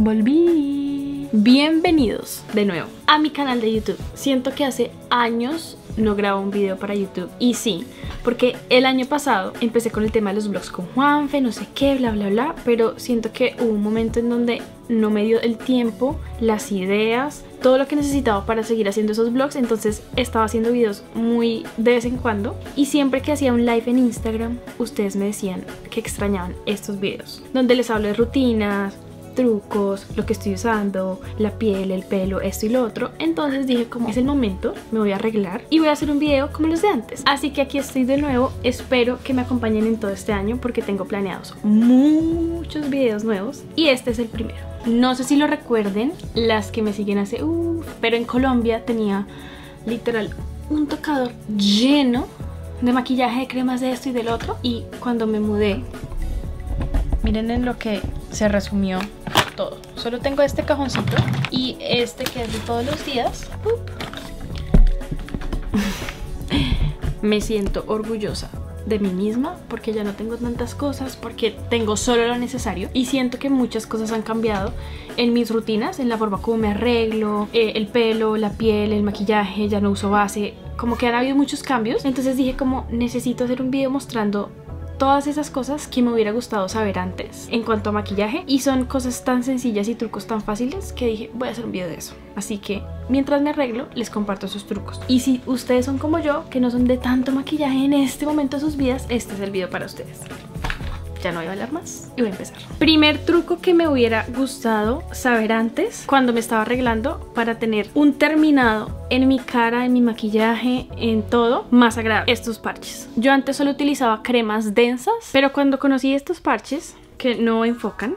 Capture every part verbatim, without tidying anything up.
Volví. Bienvenidos de nuevo a mi canal de YouTube. Siento que hace años no grabo un video para YouTube. Y sí, porque el año pasado empecé con el tema de los vlogs con Juanfe, no sé qué, bla bla bla. Pero siento que hubo un momento en donde no me dio el tiempo, las ideas, todo lo que necesitaba para seguir haciendo esos vlogs. Entonces estaba haciendo videos muy de vez en cuando. Y siempre que hacía un live en Instagram, ustedes me decían que extrañaban estos videos, donde les hablo de rutinas, trucos, lo que estoy usando, la piel, el pelo, esto y lo otro. Entonces dije, como es el momento, me voy a arreglar y voy a hacer un video como los de antes. Así que aquí estoy de nuevo. Espero que me acompañen en todo este año porque tengo planeados muchos videos nuevos y este es el primero. No sé si lo recuerden las que me siguen hace uff, pero en Colombia tenía literal un tocador lleno de maquillaje, de cremas de esto y del otro. Y cuando me mudé, miren en lo que se resumió todo. Solo tengo este cajoncito y este que es de todos los días. Me siento orgullosa de mí misma porque ya no tengo tantas cosas, porque tengo solo lo necesario. Y siento que muchas cosas han cambiado en mis rutinas, en la forma como me arreglo, eh, el pelo, la piel, el maquillaje. Ya no uso base, como que han habido muchos cambios. Entonces dije, como necesito hacer un video mostrando todas esas cosas que me hubiera gustado saber antes en cuanto a maquillaje. Y son cosas tan sencillas y trucos tan fáciles que dije, voy a hacer un video de eso. Así que mientras me arreglo, les comparto esos trucos. Y si ustedes son como yo, que no son de tanto maquillaje en este momento de sus vidas, este es el video para ustedes. Ya no voy a hablar más y voy a empezar. Primer truco que me hubiera gustado saber antes cuando me estaba arreglando para tener un terminado en mi cara, en mi maquillaje, en todo más agradable. Estos parches. Yo antes solo utilizaba cremas densas, pero cuando conocí estos parches que no enfocan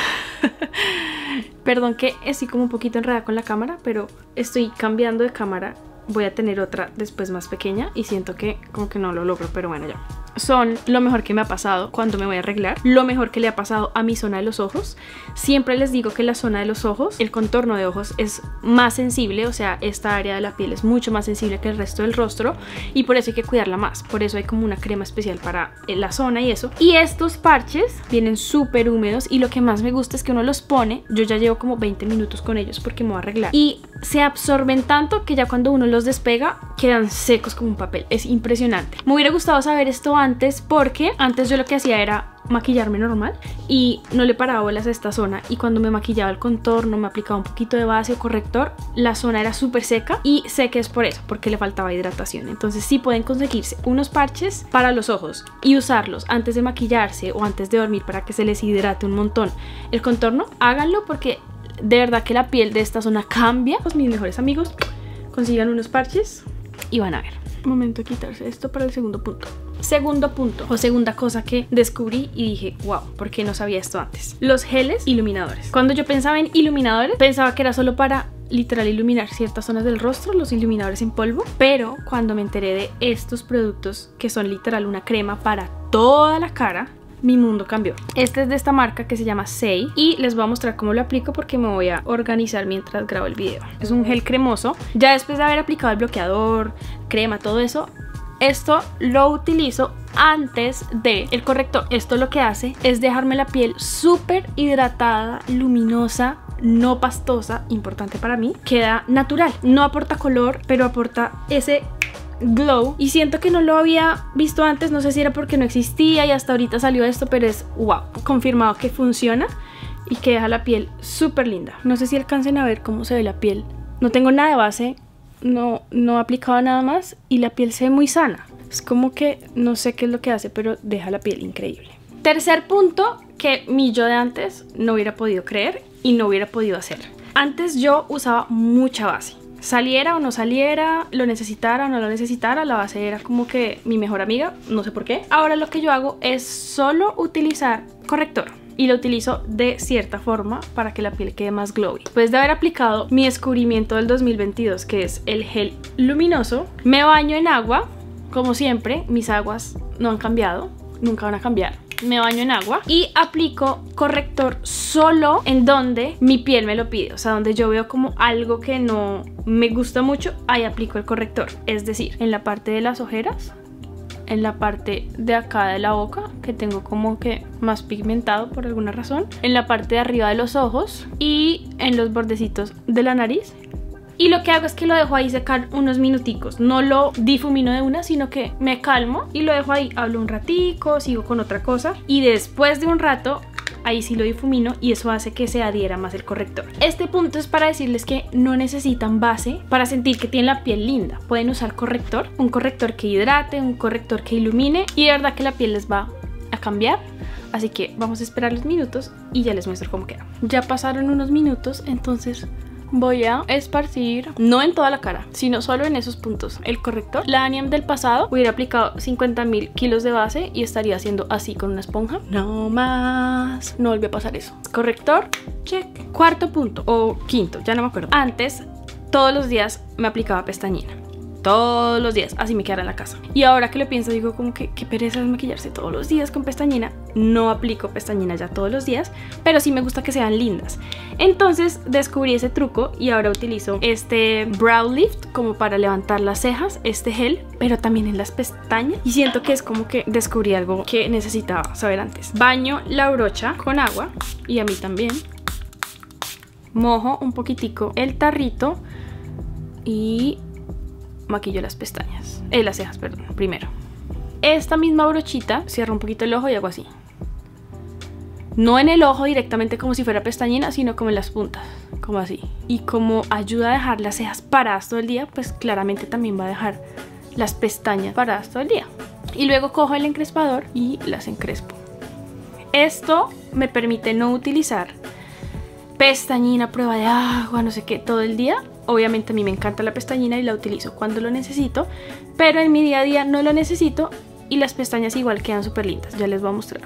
perdón que estoy como un poquito enredada con la cámara, pero estoy cambiando de cámara. Voy a tener otra después más pequeña y siento que como que no lo logro, pero bueno, ya. Son lo mejor que me ha pasado cuando me voy a arreglar, lo mejor que le ha pasado a mi zona de los ojos. Siempre les digo que la zona de los ojos, el contorno de ojos es más sensible, o sea, esta área de la piel es mucho más sensible que el resto del rostro y por eso hay que cuidarla más. Por eso hay como una crema especial para la zona y eso. Y estos parches vienen súper húmedos y lo que más me gusta es que uno los pone, yo ya llevo como veinte minutos con ellos porque me voy a arreglar, y se absorben tanto que ya cuando uno los despega quedan secos como un papel. Es impresionante. Me hubiera gustado saber esto antes porque antes yo lo que hacía era maquillarme normal y no le paraba bolas a esta zona, y cuando me maquillaba el contorno, me aplicaba un poquito de base o corrector, la zona era súper seca y sé que es por eso, porque le faltaba hidratación. Entonces sí pueden conseguirse unos parches para los ojos y usarlos antes de maquillarse o antes de dormir para que se les hidrate un montón el contorno. Háganlo porque de verdad que la piel de esta zona cambia. Mis mejores amigos, consigan unos parches y van a ver. Momento de quitarse esto para el segundo punto. Segundo punto o segunda cosa que descubrí y dije, wow, ¿por qué no sabía esto antes? Los geles iluminadores. Cuando yo pensaba en iluminadores, pensaba que era solo para literal iluminar ciertas zonas del rostro, los iluminadores en polvo. Pero cuando me enteré de estos productos que son literal una crema para toda la cara, mi mundo cambió. Este es de esta marca que se llama Saie y les voy a mostrar cómo lo aplico porque me voy a organizar mientras grabo el video. Es un gel cremoso. Ya después de haber aplicado el bloqueador, crema, todo eso, esto lo utilizo antes de el corrector. Esto lo que hace es dejarme la piel súper hidratada, luminosa, no pastosa, importante para mí. Queda natural, no aporta color, pero aporta ese glow y siento que no lo había visto antes. No sé si era porque no existía y hasta ahorita salió esto, pero es wow, confirmado que funciona y que deja la piel súper linda. No sé si alcancen a ver cómo se ve la piel. No tengo nada de base, no, no he aplicado nada más y la piel se ve muy sana. Es como que no sé qué es lo que hace, pero deja la piel increíble. Tercer punto que mi yo de antes no hubiera podido creer y no hubiera podido hacer. Antes yo usaba mucha base. Saliera o no saliera, lo necesitara o no lo necesitara, la base era como que mi mejor amiga, no sé por qué. Ahora lo que yo hago es solo utilizar corrector y lo utilizo de cierta forma para que la piel quede más glowy. Después de haber aplicado mi descubrimiento del dos mil veintidós, que es el gel luminoso, me baño en agua, como siempre. Mis aguas no han cambiado, nunca van a cambiar. Me baño en agua y aplico corrector solo en donde mi piel me lo pide, o sea, donde yo veo como algo que no me gusta mucho, ahí aplico el corrector, es decir, en la parte de las ojeras en la parte de acá de la boca, que tengo como que más pigmentado por alguna razón, en la parte de arriba de los ojos y en los bordecitos de la nariz. Y lo que hago es que lo dejo ahí secar unos minuticos, no lo difumino de una, sino que me calmo y lo dejo ahí, hablo un ratico, sigo con otra cosa y después de un rato ahí sí lo difumino y eso hace que se adhiera más el corrector. Este punto es para decirles que no necesitan base para sentir que tienen la piel linda. Pueden usar corrector, un corrector que hidrate, un corrector que ilumine y de verdad que la piel les va a cambiar. Así que vamos a esperar los minutos y ya les muestro cómo queda. Ya pasaron unos minutos, entonces voy a esparcir, no en toda la cara, sino solo en esos puntos, el corrector. La Aniam del pasado hubiera aplicado cincuenta mil kilos de base y estaría haciendo así con una esponja. No más, no vuelve a pasar eso. Corrector, check. Cuarto punto, o quinto, ya no me acuerdo. Antes, todos los días me aplicaba pestañina. Todos los días, así me quedara en la casa. Y ahora que lo pienso, digo como que qué pereza es maquillarse todos los días con pestañina. No aplico pestañina ya todos los días, pero sí me gusta que sean lindas. Entonces descubrí ese truco y ahora utilizo este Brow Lift como para levantar las cejas, este gel, pero también en las pestañas. Y siento que es como que descubrí algo que necesitaba saber antes. Baño la brocha con agua y a mí también. Mojo un poquitico el tarrito y maquillo las pestañas, eh, las cejas, perdón, primero. Esta misma brochita, cierro un poquito el ojo y hago así. No en el ojo directamente como si fuera pestañina, sino como en las puntas, como así. Y como ayuda a dejar las cejas paradas todo el día, pues claramente también va a dejar las pestañas paradas todo el día. Y luego cojo el encrespador y las encrespo. Esto me permite no utilizar pestañina, prueba de agua, no sé qué, todo el día. Obviamente a mí me encanta la pestañina y la utilizo cuando lo necesito, pero en mi día a día no lo necesito y las pestañas igual quedan súper lindas. Ya les voy a mostrar.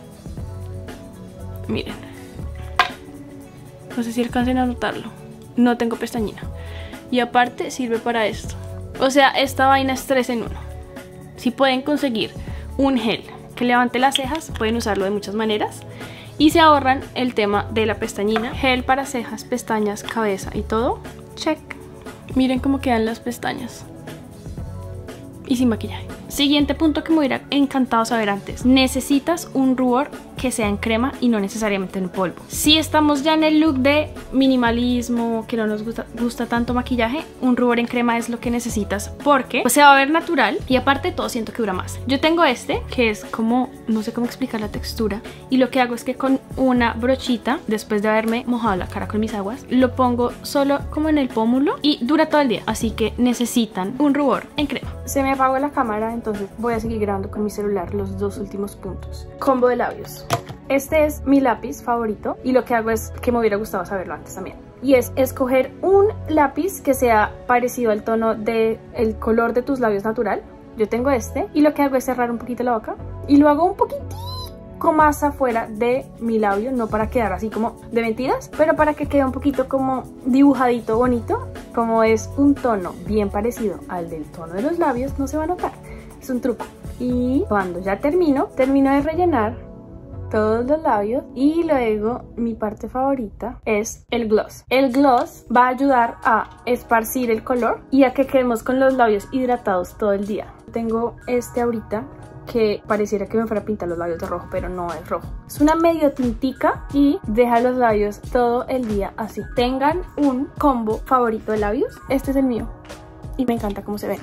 Miren. No sé si alcancen a notarlo. No tengo pestañina. Y aparte sirve para esto. O sea, esta vaina es tres en uno. Si pueden conseguir un gel que levante las cejas, pueden usarlo de muchas maneras. Y se ahorran el tema de la pestañina. Gel para cejas, pestañas, cabeza y todo. Check. Miren cómo quedan las pestañas. Y sin maquillaje. Siguiente punto que me hubiera encantado saber antes. Necesitas un rubor que sea en crema y no necesariamente en polvo. Si estamos ya en el look de minimalismo, que no nos gusta, gusta tanto maquillaje, un rubor en crema es lo que necesitas porque pues, se va a ver natural y aparte todo siento que dura más. Yo tengo este que es como, no sé cómo explicar la textura, y lo que hago es que con una brochita, después de haberme mojado la cara con mis aguas, lo pongo solo como en el pómulo y dura todo el día. Así que necesitan un rubor en crema. Se me apagó la cámara, entonces voy a seguir grabando con mi celular los dos últimos puntos. Combo de labios. Este es mi lápiz favorito y lo que hago es que me hubiera gustado saberlo antes también. Y es escoger un lápiz que sea parecido al tono del color de tus labios natural. Yo tengo este y lo que hago es cerrar un poquito la boca y lo hago un poquitico más afuera de mi labio, no para quedar así como de mentiras, pero para que quede un poquito como dibujadito, bonito. Como es un tono bien parecido al del tono de los labios, no se va a notar. Es un truco. Y cuando ya termino, termino de rellenar todos los labios y luego mi parte favorita es el gloss. El gloss va a ayudar a esparcir el color y a que quedemos con los labios hidratados todo el día. Tengo este ahorita que pareciera que me fuera a pintar los labios de rojo, pero no es rojo. Es una medio tintica y deja los labios todo el día así. Tengan un combo favorito de labios. Este es el mío y me encanta cómo se ve.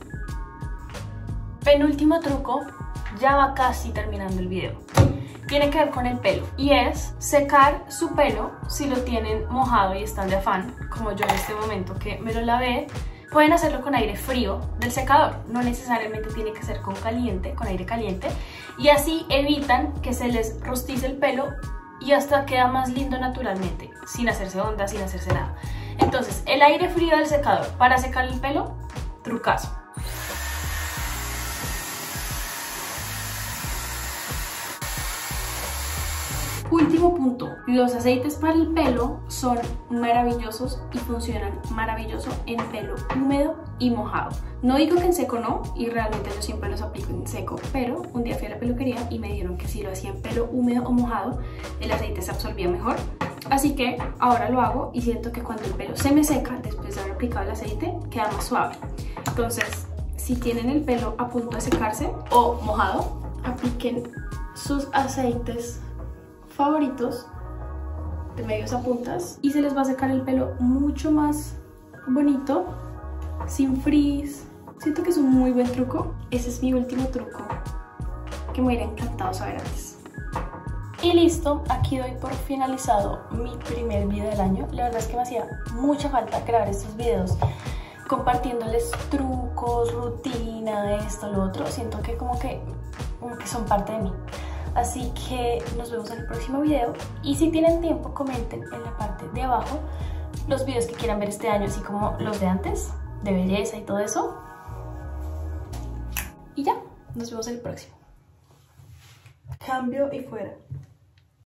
Penúltimo truco, ya va casi terminando el video. Tiene que ver con el pelo y es secar su pelo si lo tienen mojado y están de afán, como yo en este momento que me lo lavé. Pueden hacerlo con aire frío del secador, no necesariamente tiene que ser con caliente, con aire caliente, y así evitan que se les rostice el pelo y hasta queda más lindo naturalmente, sin hacerse ondas, sin hacerse nada. Entonces, el aire frío del secador para secar el pelo, trucazo. Último punto, los aceites para el pelo son maravillosos y funcionan maravilloso en pelo húmedo y mojado. No digo que en seco no, y realmente yo siempre los aplico en seco, pero un día fui a la peluquería y me dijeron que si lo hacía en pelo húmedo o mojado, el aceite se absorbía mejor. Así que ahora lo hago y siento que cuando el pelo se me seca, después de haber aplicado el aceite, queda más suave. Entonces, si tienen el pelo a punto de secarse o mojado, apliquen sus aceites favoritos de medios a puntas y se les va a secar el pelo mucho más bonito, sin frizz. Siento que es un muy buen truco. Ese es mi último truco que me hubiera encantado saber antes. Y listo, aquí doy por finalizado mi primer video del año. La verdad es que me hacía mucha falta grabar estos videos compartiéndoles trucos, rutina, esto, lo otro. Siento que como que, como que son parte de mí. Así que nos vemos en el próximo video. Y si tienen tiempo, comenten en la parte de abajo los videos que quieran ver este año, así como los de antes, de belleza y todo eso. Y ya, nos vemos en el próximo. Cambio y fuera.